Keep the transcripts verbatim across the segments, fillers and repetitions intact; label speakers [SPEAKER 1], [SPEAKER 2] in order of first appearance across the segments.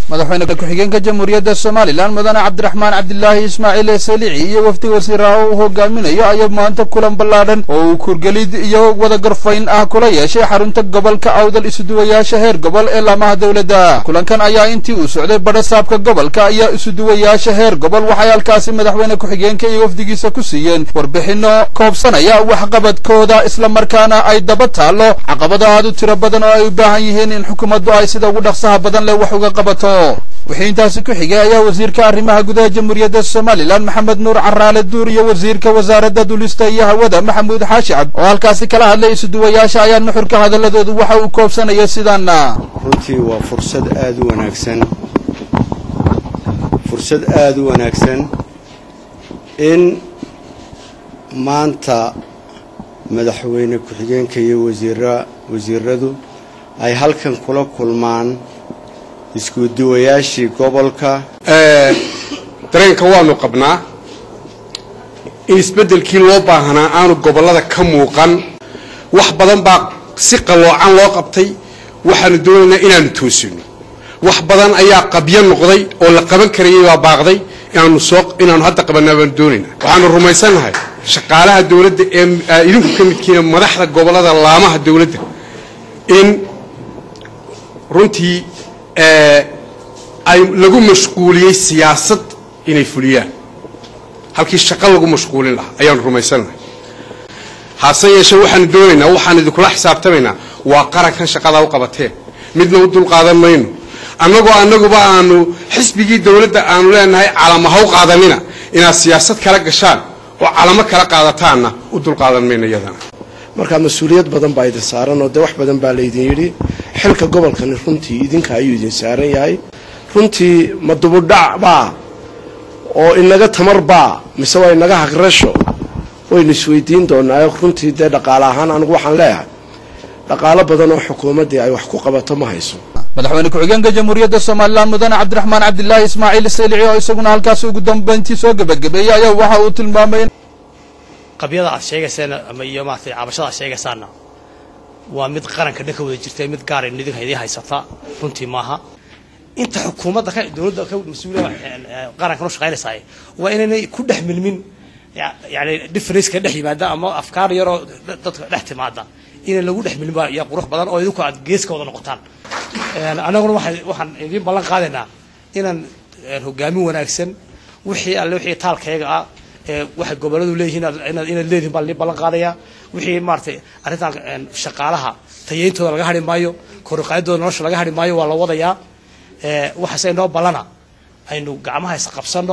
[SPEAKER 1] Madaxwayne ku-xigeenka Jamhuuriyadda Soomaaliland Mudane Cabdiraxmaan Cabdillaahi Ismaaciil Salici iyo wafdi wasiirada uu hogaaminayo ayaa maanta kulan ballaaran oo uu kurgalid iyo wada garfayn ah kula yeeshay xarunta gobolka Awdal isuduwayaasha heer gobol ee laamaha dawladda. Kulankan ayaa intii uu socday badhasaabka gobolka ayaa isuduwayaasha heer gobol waxay halkaasi madaxweyne ku-xigeenka iyo wafdigiisa ku siiyeen warbixino koobsanaya waxqabadkooda isla markaana ay daba taalo caqabado aad u tiro badan oo ay u baahan yihiin in xukuumaddu ay sida ugu dhaqsaha badan leh wax uga qabato. wixii intaasi ku xigay ayaa wasiirka arrimaha gudaha Jamhuuriyadda Soomaaliland Maxamed Nuur Caraale Duur iyo wasiirka wasaaradda dulista iyo hawada Maxamuud Xaashi Cabdi oo halkaasi kala hadlay isuduwayaasha ayaa nuxurka hadaladoodu waxa uu koobsanaya sidaana.
[SPEAKER 2] runtii waa fursad aad u wanaagsan fursad aad u wanaagsan in maanta madaxweyne ku-xigeenka iyo wasiirra wasiiradu ay halkan kula kulmaan isuduwayaashii gobolka.
[SPEAKER 3] ee dareenka waanu qabnaa in isbedelkii loo baahanaa aanu gobolada ka muuqan wax badan baa si qaloocan loo qabtay waxaanu doonaynaa inaanu toosino wax badan ayaa qabyo noqday oo la qaban karayay baa baaqday inaanu soo inaanu hadda qabanaa baan doonaynaa waxaanu rumaysanahay shaqaalaha dawladda ee idinku ka midkiina madaxda gobolada laamaha dawladda in runtii ay lagu mashquuliyay siyaasad inay fuliyaan halkii shaqo lagu mashquulin lahaa ayaan rumaysanahay hase yeeshee waxaan doonaynaa waxaan idinkula xisaabtamaynaa waa qarankan shaqada u qabateen midna u dulqaadan mayno annagoo annaguba aanu xisbigii dawladda aanu leenahay calama ha u qaadanina inaad siyaasad kala gashaan oo calamo kala qaadataanna u dulqaadan mayno iyadana.
[SPEAKER 4] marka mas'uuliyad badan baa idin saaran oo de wax badan baa laydin yidhi xilka gobolkan runtii idinka ayuu idin saaran yahay runtii ma dubudhac baa oo inaga tamar baa mise waa inaga hagrasho waynu isweydiin doonaa runtii dee dhaqaale ahaan anigu waxaan leeyahay dhaqaale badan oo xukuumaddii ay wax ku qabato ma hayso.
[SPEAKER 1] madaxweyne ku-xigeenka Jamhuuriyadda Soomaaliland Mudane Cabdiraxmaan Cabdillaahi Ismaaciil Salici oo isaguna halkaas ugu dambeyntii soo gabagabeeyay ayaa waxa uu tilmaamay
[SPEAKER 5] qabyada aad sheegaysaan ama iyo maartay cabashada sheegaysaan waa mid qaranka dhanka wada jirtay mid gaar ah idinka idin haysata runtii maaha inta xukuumadda ka dawladda ka mas'uuliyadda qaranka u shaqeynaysaa waa inay ku dhex milmin yaani difference ka dhex yimaada ama afkaar yar oo dadka dhex timaada in lagu dhex milmo ya qurux badan oo idinku aad geeskooda noqotaan. anaguna waxaan waxaan idin ballan qaadaynaa inaan hogaamin wanaagsan wixii alle wixii taalkayga ah waxa goboladu leeyihiin inaad inaad leedin bal ballan qaadaya wixii maartay arintan shaqaalaha tayeyntooda laga hadhi maayo koruqaadooda nolosha laga hadhi maayo waa la wadayaa ee waxa say noo ballana aynu gacmaha is qabsano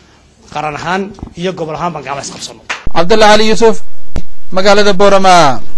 [SPEAKER 5] qaran ahaan iyo gobol ahaan baan gacmaha is qabsano.
[SPEAKER 1] Cabdullaahi Ali Yusuf magaalada Boorama.